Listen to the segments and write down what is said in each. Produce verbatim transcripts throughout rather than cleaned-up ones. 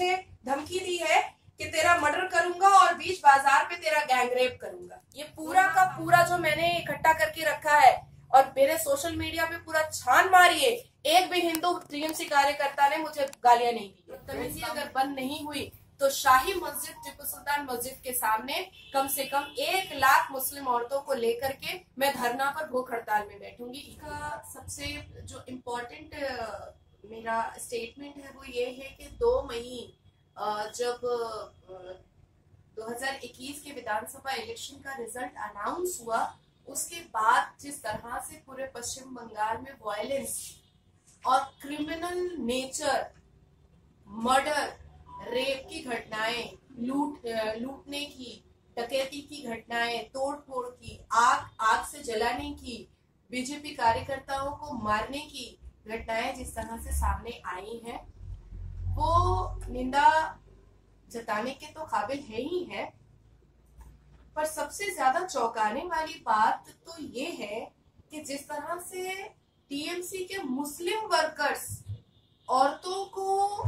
मुझे धमकी दी है कि तेरा मर्डर करूंगा और बीच बाजार पे तेरा गैंग रेप करूंगा। ये पूरा का पूरा जो मैंने इकट्ठा करके रखा है और मेरे सोशल मीडिया पे पूरा छान मारिए, एक भी हिंदू टीएमसी कार्यकर्ता ने मुझे गालियां नहीं दी। बदतमीजी अगर बंद नहीं हुई तो शाही मस्जिद टिप्पू सुल्तान मस्जिद के सामने कम से कम एक लाख मुस्लिम औरतों को लेकर के मैं धरना पर भूख हड़ताल में बैठूंगी। इसका सबसे जो इम्पोर्टेंट मेरा स्टेटमेंट है वो ये है कि दो मई जब दो हज़ार इक्कीस के विधानसभा इलेक्शन का रिजल्ट अनाउंस हुआ, उसके बाद जिस तरह से पूरे पश्चिम बंगाल में वायलेंस और क्रिमिनल नेचर, मर्डर, रेप की घटनाएं, लूट लूटने की, डकैती की घटनाएं, तोड़ फोड़ की, आग आग से जलाने की, बीजेपी कार्यकर्ताओं को मारने की घटनाएं जिस तरह से सामने आई हैं, वो निंदा जताने के तो काबिल है ही है। पर सबसे ज्यादा चौंकाने वाली बात तो ये है कि जिस तरह से टीएमसी के मुस्लिम वर्कर्स औरतों को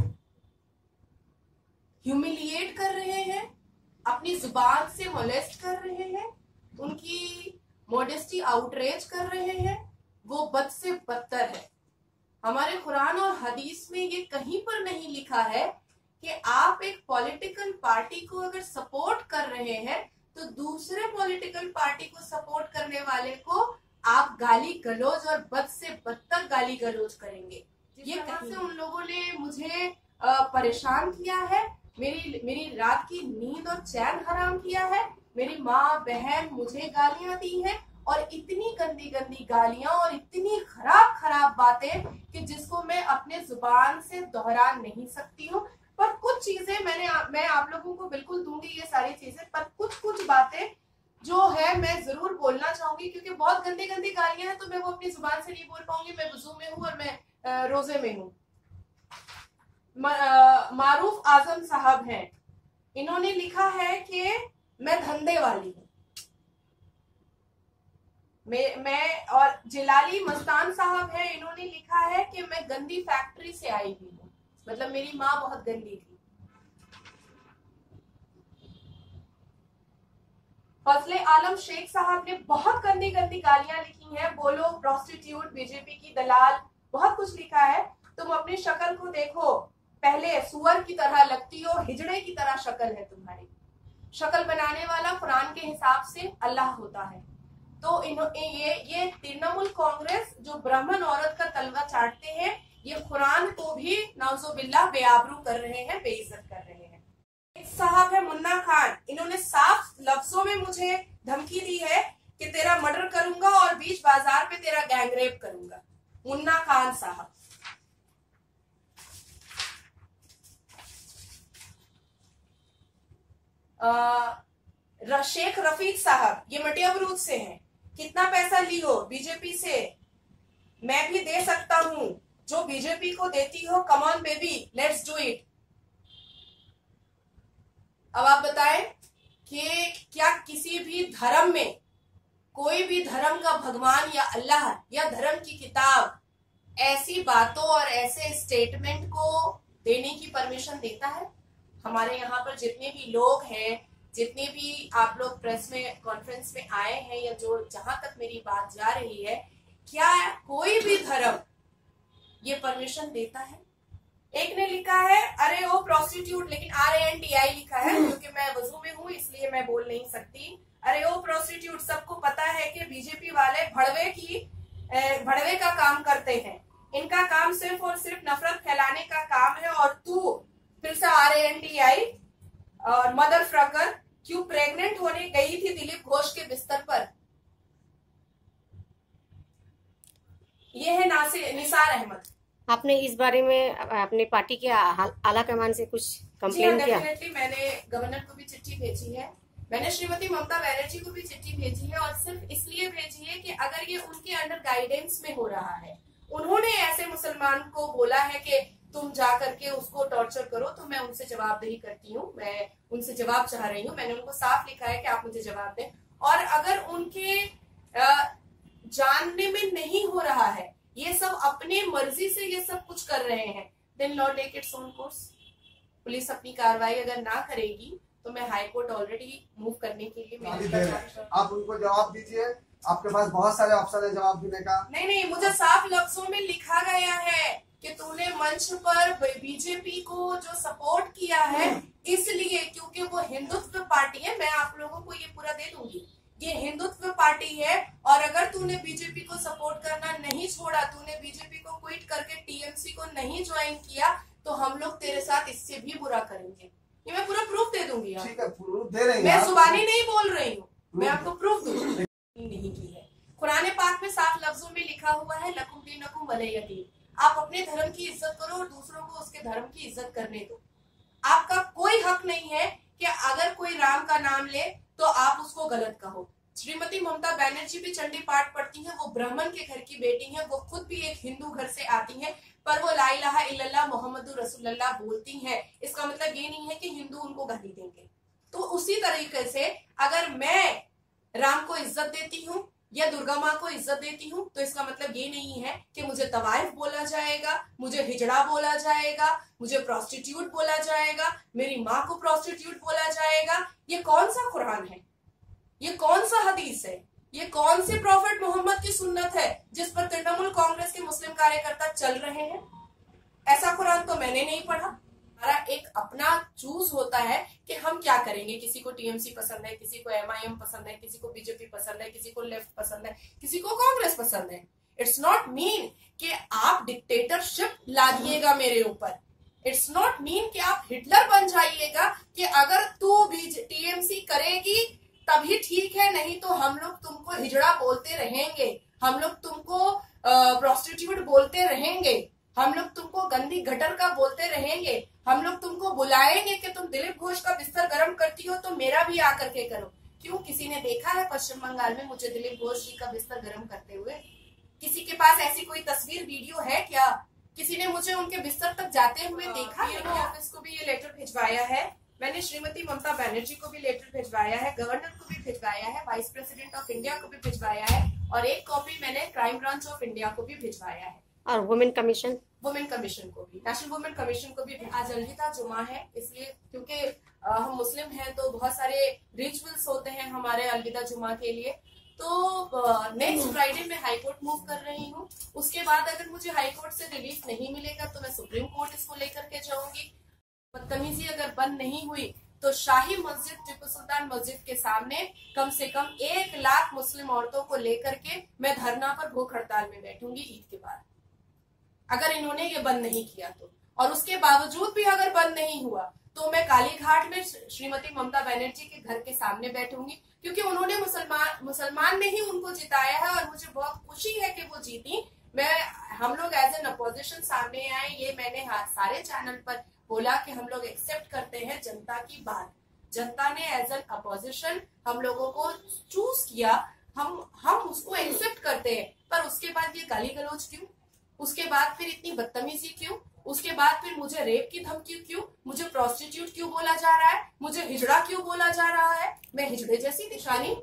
ह्यूमिलिएट कर रहे हैं, अपनी जुबान से मोलेस्ट कर रहे हैं, उनकी मॉडेस्टी आउटरेज कर रहे हैं, वो बद से बदतर है। हमारे कुरान और हदीस में ये कहीं पर नहीं लिखा है कि आप एक पॉलिटिकल पार्टी को अगर सपोर्ट कर रहे हैं तो दूसरे पॉलिटिकल पार्टी को सपोर्ट करने वाले को आप गाली गलौज और बद से बदतर गाली गलौज करेंगे। ये कहीं से उन लोगों ने मुझे परेशान किया है, मेरी मेरी रात की नींद और चैन हराम किया है। मेरी माँ बहन मुझे गालियां दी हैं और इतनी गंदी गंदी गालियां और इतनी खराब खराब बातें कि जिसको मैं अपने जुबान से दोहरा नहीं सकती हूँ। पर कुछ चीजें मैंने मैं आप लोगों को बिल्कुल दूंगी ये सारी चीजें, पर कुछ कुछ बातें जो है मैं जरूर बोलना चाहूंगी, क्योंकि बहुत गंदी गंदी गालियां हैं तो मैं वो अपनी जुबान से नहीं बोल पाऊंगी। मैं वुजू में हूँ और मैं रोजे में हूँ। मारूफ आजम साहब हैं, इन्होंने लिखा है कि मैं धंधे वाली हूँ। मैं मैं और जिलाली मस्तान साहब हैं, इन्होंने लिखा है कि मैं गंदी फैक्ट्री से आई हुई हूँ, मतलब मेरी माँ बहुत गंदी थी। फजले आलम शेख साहब ने बहुत गंदी गंदी गालियां लिखी हैं, वो लोग प्रोस्टिट्यूट, बीजेपी की दलाल, बहुत कुछ लिखा है। तुम अपनी शक्ल को देखो, पहले सुअर की तरह लगती हो, हिजड़े की तरह शक्ल है तुम्हारी। शक्ल बनाने वाला कुरान के हिसाब से अल्लाह होता है। तो इन ये ये तृणमूल कांग्रेस जो ब्राह्मण औरत का तलवा चाटते हैं, ये कुरान को भी नाउजुबिल्लाह बेआबरू कर रहे हैं, बेइज्जत कर रहे हैं। एक साहब है मुन्ना खान, इन्होंने साफ लफ्जों में मुझे धमकी दी है कि तेरा मर्डर करूंगा और बीच बाजार पे तेरा गैंग रेप करूंगा। मुन्ना खान साहब। आ, शेख रफीक साहब, ये मटियाबरूद से हैं। कितना पैसा ली हो बीजेपी से? मैं भी दे सकता हूं जो बीजेपी को देती हो। Come on baby, let's do it. अब आप बताएं कि क्या किसी भी धर्म में कोई भी धर्म का भगवान या अल्लाह या धर्म की किताब ऐसी बातों और ऐसे स्टेटमेंट को देने की परमिशन देता है? हमारे यहाँ पर जितने भी लोग हैं, जितने भी आप लोग प्रेस में कॉन्फ्रेंस में आए हैं, या जो जहां तक मेरी बात जा रही है, क्या कोई भी धर्म ये परमिशन देता है? एक ने लिखा है अरे वो प्रोस्टिट्यूट, लेकिन आर एन टी आई लिखा है, क्योंकि मैं वजू में हूँ इसलिए मैं बोल नहीं सकती। अरे वो प्रोस्टिट्यूट, सबको पता है कि बीजेपी वाले भड़वे की भड़वे का काम करते हैं। इनका काम सिर्फ और सिर्फ नफरत फैलाने का काम है। और तू फिर से आर एन टी आई और मदर फ्रकर क्यों प्रेग्नेंट होने गई थी दिलीप घोष के बिस्तर पर? ये है नासिर निसार अहमद। आपने इस बारे में अपने पार्टी के आला कमान से कुछ कंप्लेन किया? डेफिनेटली मैंने गवर्नर को भी चिट्ठी भेजी है, मैंने श्रीमती ममता बनर्जी को भी चिट्ठी भेजी है, और सिर्फ इसलिए भेजी है कि अगर ये उनके अंडर गाइडेंस में हो रहा है, उन्होंने ऐसे मुसलमान को बोला है कि तुम जा करके उसको टॉर्चर करो, तो मैं उनसे जवाबदेही करती हूँ, मैं उनसे जवाब चाह रही हूँ। मैंने उनको साफ लिखा है कि आप मुझे जवाब दें। और अगर उनके जानने में नहीं हो रहा है, ये सब अपने मर्जी से ये सब कुछ कर रहे हैं, then law take its own course. पुलिस अपनी कार्रवाई अगर ना करेगी तो मैं हाई कोर्ट ऑलरेडी मूव करने के लिए मेरे आप उनको जवाब दीजिए, आपके पास बहुत सारे ऑप्शन है जवाब देने का। नहीं नहीं, मुझे साफ लफ्जों में लिखा गया है कि तूने मंच पर बीजेपी को जो सपोर्ट किया है इसलिए क्योंकि वो हिंदुत्व पार्टी है। मैं आप लोगों को ये पूरा दे दूंगी, ये हिंदुत्व पार्टी है और अगर तूने बीजेपी को सपोर्ट करना नहीं छोड़ा, तूने बीजेपी को क्विट करके टीएमसी को नहीं ज्वाइन किया, तो हम लोग तेरे साथ इससे भी बुरा करेंगे। ये मैं पूरा प्रूफ दे दूंगी। ठीक है, प्रूफ दे रही हैं। मैं जुबानी नहीं बोल रही हूँ, मैं आपको प्रूफ दूंगी। नहीं की है, कुरान पाक में साफ लफ्जों में लिखा हुआ है लकुम दीनुकुम वलिय दीन। आप अपने धर्म की इज्जत करो और दूसरों को उसके धर्म की इज्जत करने दो। आपका कोई हक नहीं है कि अगर कोई राम का नाम ले तो आप उसको गलत कहो। श्रीमती ममता बनर्जी भी चंडी पाठ पढ़ती हैं, वो ब्राह्मण के घर की बेटी हैं, वो खुद भी एक हिंदू घर से आती हैं, पर वो ला इलाहा इल्लल्लाह मोहम्मदुर रसूलुल्लाह बोलती हैं। इसका मतलब ये नहीं है कि हिंदू उनको गाली देंगे। तो उसी तरीके से अगर मैं राम को इज्जत देती हूँ या दुर्गा माँ को इज्जत देती हूँ तो इसका मतलब ये नहीं है कि मुझे तवाइफ बोला जाएगा, मुझे हिजड़ा बोला जाएगा, मुझे प्रोस्टिट्यूट बोला जाएगा, मेरी माँ को प्रोस्टिट्यूट बोला जाएगा। ये कौन सा कुरान है, ये कौन सा हदीस है, ये कौन से प्रॉफिट मोहम्मद की सुन्नत है जिस पर तृणमूल कांग्रेस के मुस्लिम कार्यकर्ता चल रहे हैं? ऐसा कुरान तो मैंने नहीं पढ़ा। हमारा एक अपना चूज होता है कि हम क्या करेंगे। किसी को टीएमसी पसंद है, किसी को एमआईएम पसंद है, किसी को बीजेपी पसंद है, किसी को लेफ्ट पसंद है, किसी को कांग्रेस पसंद है। इट्स नॉट मीन कि आप डिक्टेटरशिप लादिएगा मेरे ऊपर। इट्स नॉट मीन कि आप हिटलर बन जाइएगा कि अगर तू टीएमसी करेगी तभी ठीक है, नहीं तो हम लोग तुमको हिजड़ा बोलते रहेंगे, हम लोग तुमको प्रोस्टिट्यूट बोलते रहेंगे, हम लोग तुमको गंदी गटर का बोलते रहेंगे, हम लोग तुमको बुलाएंगे कि तुम दिलीप घोष का बिस्तर गर्म करती हो तो मेरा भी आकर के करो। क्यों, किसी ने देखा है पश्चिम बंगाल में मुझे दिलीप घोष जी का बिस्तर गर्म करते हुए? किसी के पास ऐसी कोई तस्वीर वीडियो है क्या? किसी ने मुझे उनके बिस्तर तक जाते हुए देखा है? ऑफिस को भी ये लेटर भिजवाया है मैंने, श्रीमती ममता बनर्जी को भी लेटर भिजवाया है, गवर्नर को भी भिजवाया है, वाइस प्रेसिडेंट ऑफ इंडिया को भी भिजवाया है और एक कॉपी मैंने क्राइम ब्रांच ऑफ इंडिया को भी भिजवाया है और वुमेन कमीशन वुमेन कमीशन को भी, नेशनल वुमेन कमीशन को भी। आज अलविदा जुमा है, इसलिए क्योंकि हम मुस्लिम हैं तो बहुत सारे रिचुअल्स होते हैं हमारे अलविदा जुमा के लिए। तो नेक्स्ट फ्राइडे में हाई कोर्ट मूव कर रही हूँ। उसके बाद अगर मुझे हाई कोर्ट से रिलीफ नहीं मिलेगा तो मैं सुप्रीम कोर्ट इसको लेकर के जाऊंगी। बदतमीजी अगर बंद नहीं हुई तो शाही मस्जिद टीपू सुल्तान मस्जिद के सामने कम से कम एक लाख मुस्लिम औरतों को लेकर के मैं धरना पर भूख हड़ताल में बैठूंगी ईद के बाद, अगर इन्होंने ये बंद नहीं किया तो। और उसके बावजूद भी अगर बंद नहीं हुआ तो मैं काली घाट में श्रीमती ममता बनर्जी के घर के सामने बैठूंगी, क्योंकि उन्होंने मुसलमान मुसलमान ने ही उनको जिताया है और मुझे बहुत खुशी है कि वो जीती। मैं हम लोग एज एन अपोजिशन सामने आए, ये मैंने सारे चैनल पर बोला कि हम लोग एक्सेप्ट करते हैं जनता की बात। जनता ने एज एन अपोजिशन हम लोगों को चूज किया, हम हम उसको एक्सेप्ट करते हैं। पर उसके बाद ये गाली गलौज क्यों? उसके बाद फिर इतनी बदतमीजी क्यों? उसके बाद फिर मुझे रेप की धमकी क्यों? मुझे प्रोस्टिट्यूट क्यों बोला जा रहा है? मुझे हिजड़ा क्यों बोला जा रहा है? मैं हिजड़े जैसी निशानी?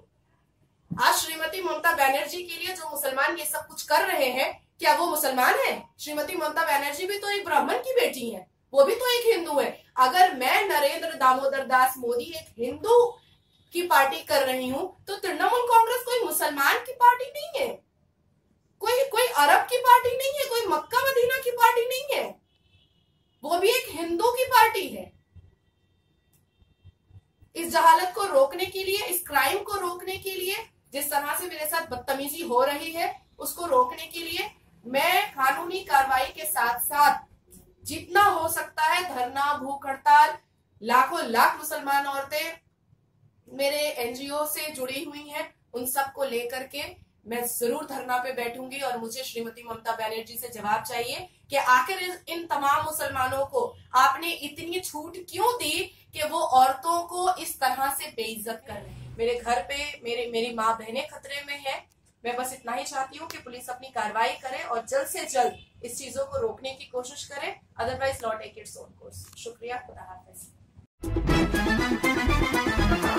आज श्रीमती ममता बनर्जी के लिए जो मुसलमान ये सब कुछ कर रहे हैं, क्या वो मुसलमान है? श्रीमती ममता बनर्जी भी तो एक ब्राह्मण की बेटी है, वो भी तो एक हिंदू है। अगर मैं नरेंद्र दामोदर दास मोदी एक हिंदू की पार्टी कर रही हूँ तो तृणमूल कांग्रेस कोई मुसलमान की पार्टी नहीं है, कोई कोई अरब की पार्टी नहीं है, कोई मक्का मदीना की पार्टी नहीं है, वो भी एक हिंदू की पार्टी है। इस जहालत को रोकने के लिए, इस क्राइम को रोकने के लिए, जिस तरह से मेरे साथ बदतमीजी हो रही है उसको रोकने के लिए मैं कानूनी कार्रवाई के साथ साथ जितना हो सकता है धरना, भूख हड़ताल, लाखों लाख मुसलमान औरतें मेरे एनजीओ से जुड़ी हुई हैं, उन सबको लेकर के मैं जरूर धरना पे बैठूंगी। और मुझे श्रीमती ममता बनर्जी से जवाब चाहिए कि आखिर इन तमाम मुसलमानों को आपने इतनी छूट क्यों दी कि वो औरतों को इस तरह से बेइज्जत कर रहे हैं। मेरे घर पे मेरे मेरी माँ बहनें खतरे में है। मैं बस इतना ही चाहती हूँ कि पुलिस अपनी कार्रवाई करे और जल्द से जल्द इस चीजों को रोकने की कोशिश करे, otherwise law take its own course. शुक्रिया, खुदा हाफिज।